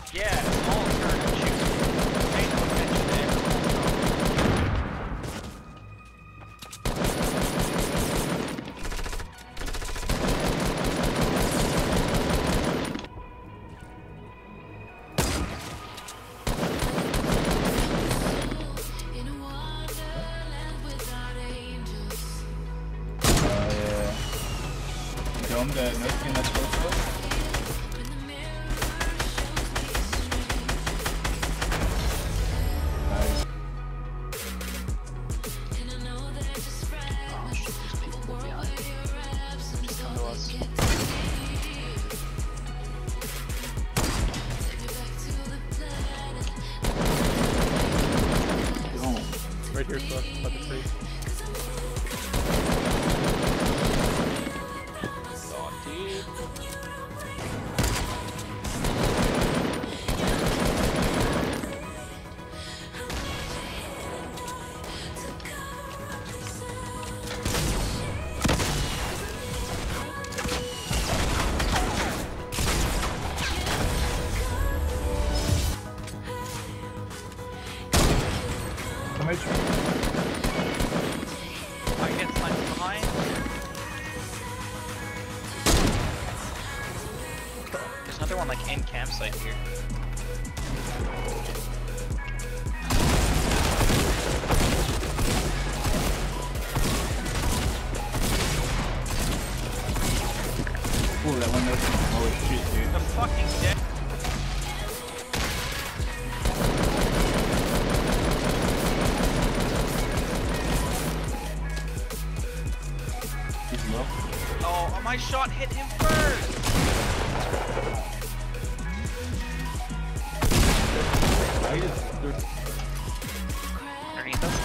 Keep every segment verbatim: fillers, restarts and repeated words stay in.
Yeah, small turn and shoot. Pay no attention to everyone's Dome the no skin that's close to us. Nice. Oh shit, there's people behind. Just come to us. Dome. Right here, so by the tree. Come here. I get punched behind. There's another one like in campsite here. Ooh, that one knows. Oh shit, dude. The fucking dead. He's low. Oh, my shot hit him first! I just, there's... Underneath us?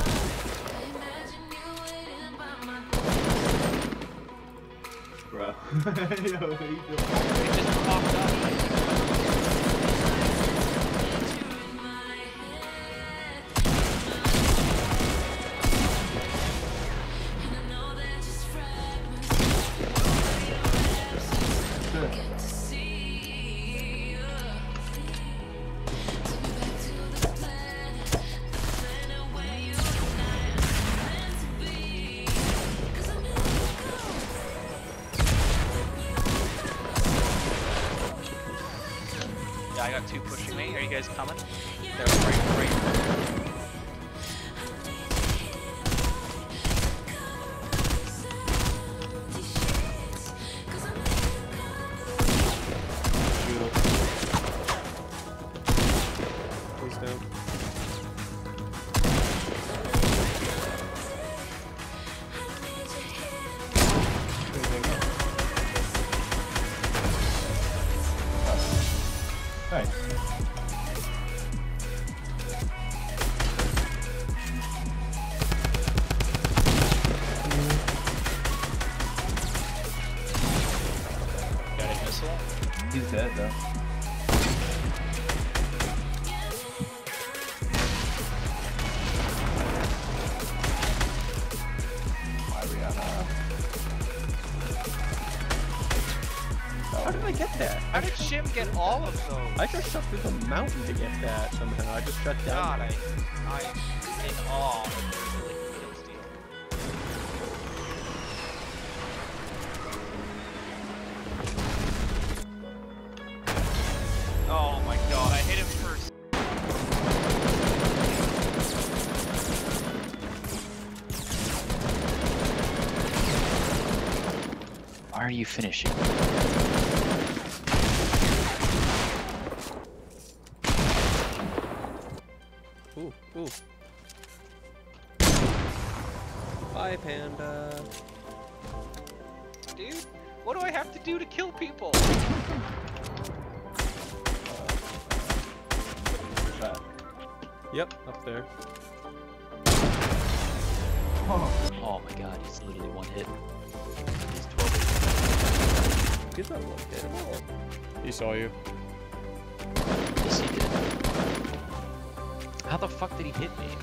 Bro. Yo, It just popped up. Yeah, I got two pushing me. Are you guys coming? They're right, right. He's down. Nice. Got a missile. He's dead though. How did I get that? How did Shim get all of those? I just shot through the mountain to get that somehow. I just shut down. God, I, I'm in awe of really good steel. Oh my god, I hit him first. Why are you finishing? Ooh, ooh. Bye, Panda. Dude, what do I have to do to kill people? Shot. Yep, up there. Oh. Oh my god, he's literally one hit. He's twelve. He's not one hit at all. He saw you. Yes, he did. How the fuck did he hit me?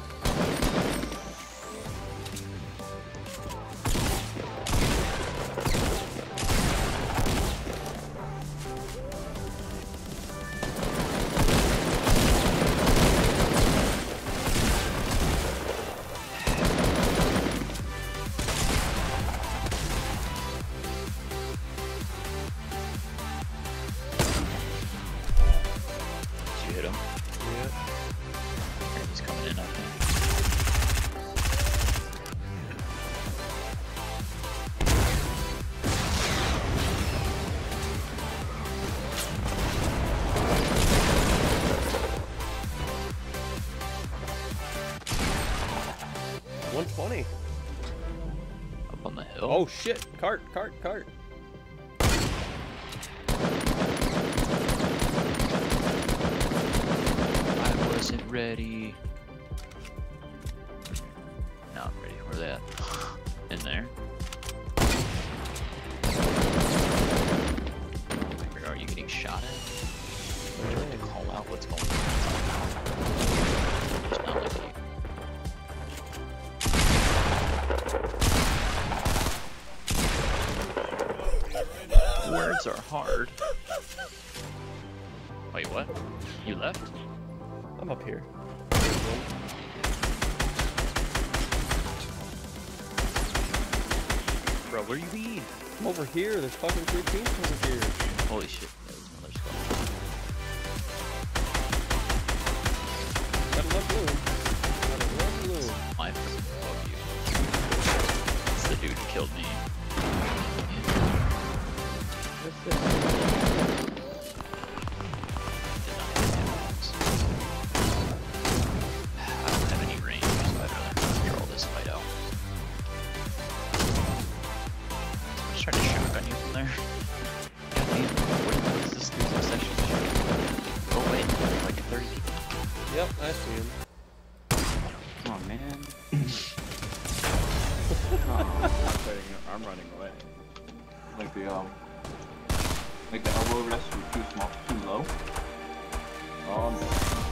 you hit him? Yeah. Okay, he's coming in, I think. one twenty. Up on the hill. Oh shit! Cart, cart, cart. I wasn't ready. Now I'm ready. Where they at? In there. Where are you getting shot at? I'm trying to call out what's going on. It's not like you. Words are hard. Wait, what? You left? I'm up here. Bro, where you be? I'm over here. There's fucking three teams over here. Holy shit, there's another squad. Got a love blue. Got a love blue. My fucking love you. It's the dude who killed me. Did not hit I don't have any range, so I'd rather control this fight out. I'm just trying to shotgun you from there. God damn, what, what is this dude's obsession? Oh wait, like thirty people. Yep, I see him. Oh man. Oh, I'm, fighting, I'm running away. Like the um, like the elbow rests were too small, too low. Oh no.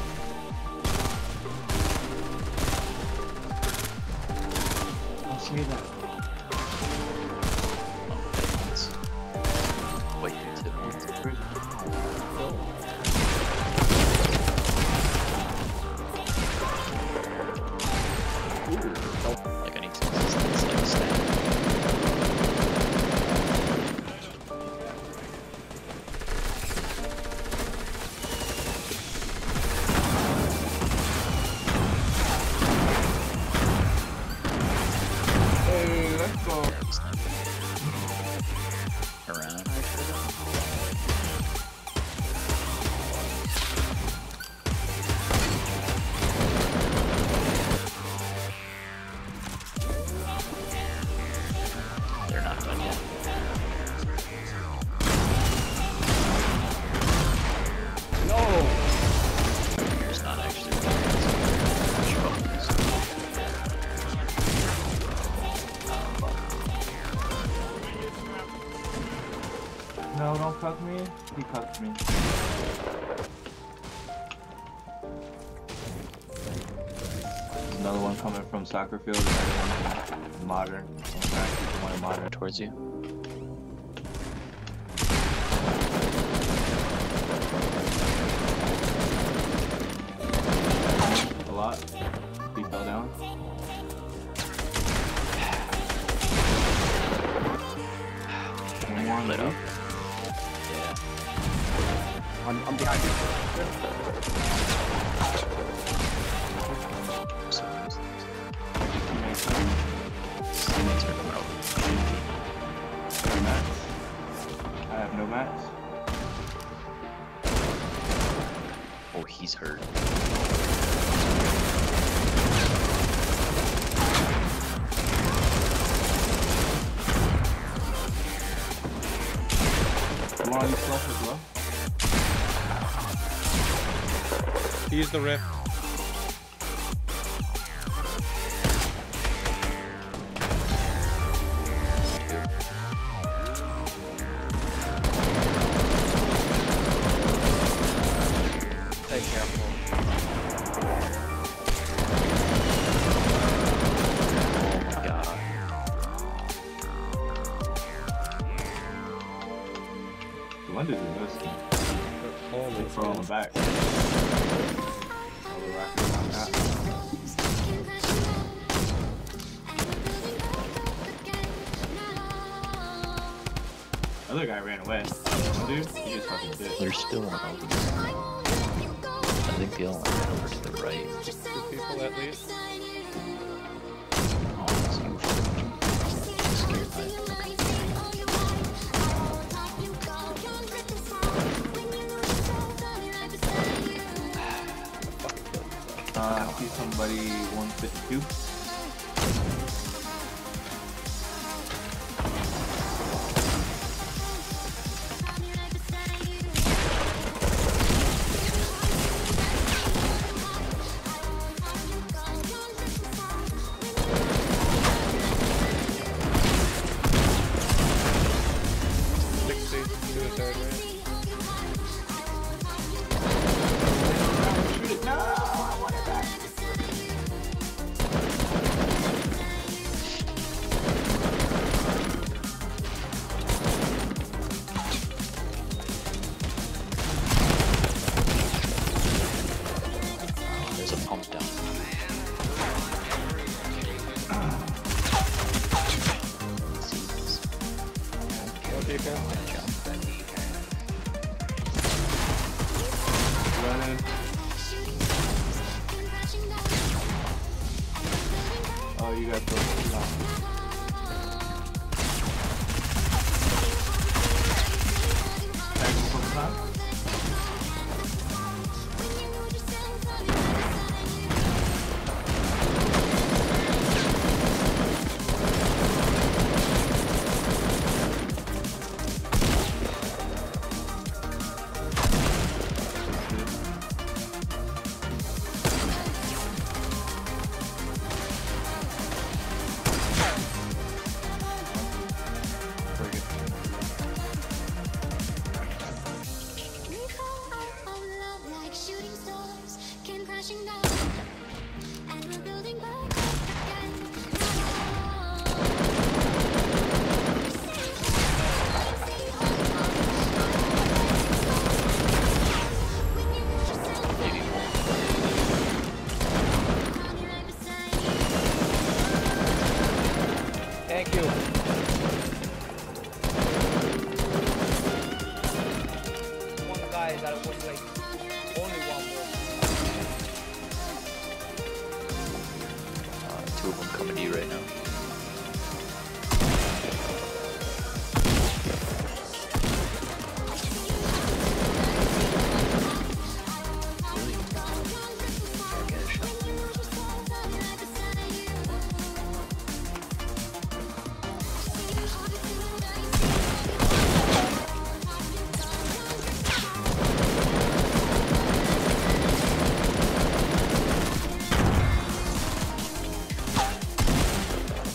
I'll see that. Wait, two. Like I need some assistance, like a stab. Hey, let's go. Around. They're not done yet. No. It's not actually. Troubles. No, don't cut me. He cuts me. There's another one coming from soccer field. Another one from modern. I'm trying to keep one in modern. Towards you. A lot. He fell down. One more Lit lit up. up. Yeah. I'm, I'm behind you. So close. Teammates are coming over. No mats. I have no mats. Oh, he's hurt. Come on, you flush as well. Use the rip. Stay careful. Oh my god. When did you miss me? Holy Throw on the back. Oh, the racket on that. Other guy ran away. Dude, he just fucking did. There's still one over there. think the other one went over to the right. Two people at least. Oh, it's you. Scared by it. Okay. Uh, I see somebody one fifty-two. sixty, suicide rate. Shoot it! No! I want it back! Oh, there's a pump down. Okay, okay. Running. Oh, you got those. You got Tag him from behind. Thank you. One guy that was like only one more. Uh, two of them coming to you right now.